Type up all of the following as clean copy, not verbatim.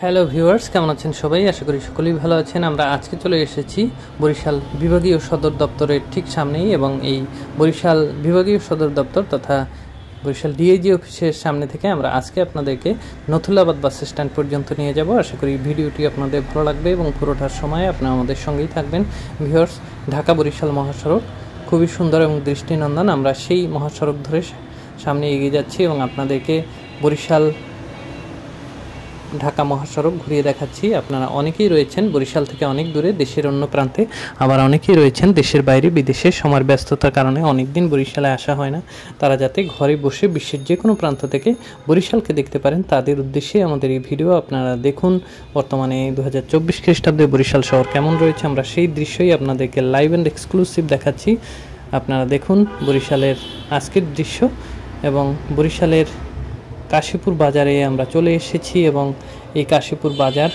Hello viewers, কেমন আছেন সবাই? আশা করি সকলেই ভালো আছেন। আমরা আজকে চলে এসেছি বরিশাল বিভাগীয় সদর দপ্তরের ঠিক সামনেই, এবং এই বরিশাল বিভাগীয় সদর দপ্তর তথা বরিশাল ডিআইজি অফিসের সামনে থেকে আমরা আজকে আপনাদেরকে নথুল্লাবাদ বাস স্ট্যান্ড পর্যন্ত নিয়ে যাব। আশা করি ভিডিওটি আপনাদের ভালো লাগবে এবং পুরোটার সময় আপনারা আমাদের সঙ্গেই থাকবেন। ভিউয়ার্স, ঢাকা বরিশাল মহাসড়ক খুবই সুন্দর এবং দৃষ্টিনন্দন। আমরা সেই মহাসড়ক ধরে সামনে এগিয়ে যাচ্ছি এবং আপনাদেরকে বরিশাল ঢাকা মহাসড়ক ঘুরিয়ে দেখাচ্ছি। আপনারা অনেকেই রয়েছেন বরিশাল থেকে অনেক দূরে, দেশের অন্য প্রান্তে, আবার অনেকেই রয়েছেন দেশের বাইরে বিদেশে। সময়ের ব্যস্ততার কারণে অনেক দিন বরিশালে আসা হয় না। তারা যাতে ঘরে বসে বিশ্বের যে কোনো প্রান্ত থেকে বরিশালকে দেখতে পারেন, তাদের উদ্দেশ্যে আমাদের এই ভিডিও। আপনারা দেখুন বর্তমানে 2024 খ্রিস্টাব্দে বরিশাল শহর কেমন রয়েছে। আমরা সেই দৃশ্যই আপনাদেরকে লাইভ অ্যান্ড এক্সক্লুসিভ দেখাচ্ছি। আপনারা দেখুন বরিশালের আজকের দৃশ্য। এবং বরিশালের কাশীপুর বাজারে আমরা চলে এসেছি, এবং এই কাশীপুর বাজার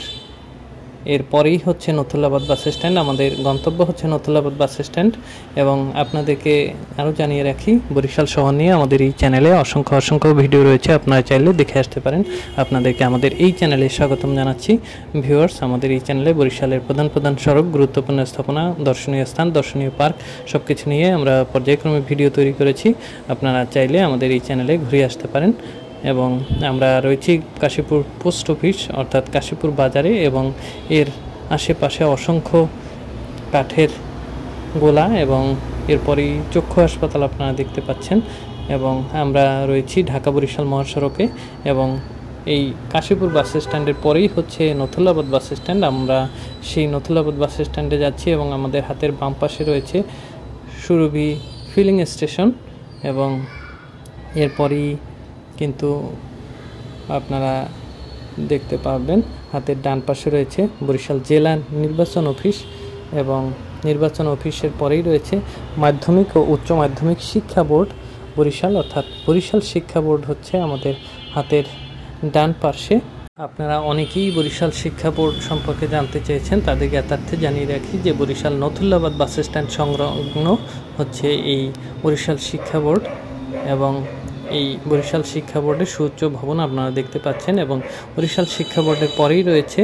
এরপরেই হচ্ছে নথুল্লাবাদ বাস স্ট্যান্ড। আমাদের গন্তব্য হচ্ছে নথুল্লাবাদ বাস স্ট্যান্ড। এবং আপনাদেরকে আরও জানিয়ে রাখি, বরিশাল শহর নিয়ে আমাদের এই চ্যানেলে অসংখ্য ভিডিও রয়েছে, আপনারা চাইলে দেখে আসতে পারেন। আপনাদেরকে আমাদের এই চ্যানেলে স্বাগতম জানাচ্ছি। ভিউয়ার্স, আমাদের এই চ্যানেলে বরিশালের প্রধান সড়ক, গুরুত্বপূর্ণ স্থাপনা, দর্শনীয় স্থান, দর্শনীয় পার্ক সব কিছু নিয়ে আমরা পর্যায়ক্রমে ভিডিও তৈরি করেছি। আপনারা চাইলে আমাদের এই চ্যানেলে ঘুরে আসতে পারেন। এবং আমরা রয়েছি কাশীপুর পোস্ট অফিস অর্থাৎ কাশীপুর বাজারে, এবং এর আশেপাশে অসংখ্য কাঠের গোলা, এবং এরপরই চক্ষু হাসপাতাল আপনারা দেখতে পাচ্ছেন। এবং আমরা রয়েছি ঢাকা বরিশাল মহাসড়কে, এবং এই কাশীপুর বাস স্ট্যান্ডের পরেই হচ্ছে নথুল্লাবাদ বাস স্ট্যান্ড। আমরা সেই নথুল্লাবাদ বাস স্ট্যান্ডে যাচ্ছি, এবং আমাদের হাতের বাম পাশে রয়েছে সুরভি ফিলিং স্টেশন। এবং এরপরই কিন্তু আপনারা দেখতে পাবেন হাতের ডান পাশে রয়েছে বরিশাল জেলা নির্বাচন অফিস, এবং নির্বাচন অফিসের পরেই রয়েছে মাধ্যমিক ও উচ্চ মাধ্যমিক শিক্ষা বোর্ড বরিশাল, অর্থাৎ বরিশাল শিক্ষা বোর্ড হচ্ছে আমাদের হাতের ডান পাশে। আপনারা অনেকেই বরিশাল শিক্ষা বোর্ড সম্পর্কে জানতে চেয়েছেন, তাদের জ্ঞাতার্থে জানিয়ে রাখি যে বরিশাল নথুল্লাবাদ বাস স্ট্যান্ড সংলগ্ন হচ্ছে এই বরিশাল শিক্ষা বোর্ড। এবং এই বরিশাল শিক্ষা বোর্ডের সুউচ্চ ভবন আপনারা দেখতে পাচ্ছেন। এবং বরিশাল শিক্ষা বোর্ডের পরেই রয়েছে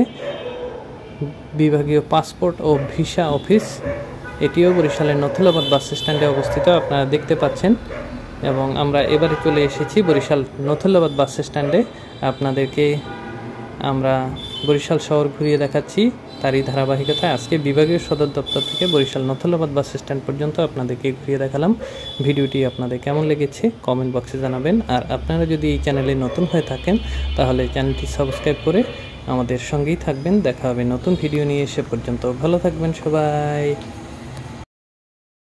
বিভাগীয় পাসপোর্ট ও ভিসা অফিস, এটিও বরিশালের নথুল্লাবাদ বাস স্ট্যান্ডে অবস্থিত, আপনারা দেখতে পাচ্ছেন। এবং আমরা এবারে চলে এসেছি বরিশাল নথুল্লাবাদ বাস স্ট্যান্ডে। আপনাদেরকে আমরা বরিশাল শহর ঘুরিয়ে দেখাচ্ছি। তারই ধারাবাহিকতায় আজকে বিভাগীয় সদর দপ্তর থেকে বরিশাল নথুল্লাবাদ বাস স্ট্যান্ড পর্যন্ত আপনাদেরকে ঘুরিয়ে দেখালাম। ভিডিওটি আপনাদের কেমন লেগেছে কমেন্ট বক্সে জানাবেন। আর আপনারা যদি এই চ্যানেলে নতুন হয়ে থাকেন তাহলে চ্যানেলটি সাবস্ক্রাইব করে আমাদের সঙ্গেই থাকবেন। দেখা হবে নতুন ভিডিও নিয়ে। সে পর্যন্ত ভালো থাকবেন সবাই।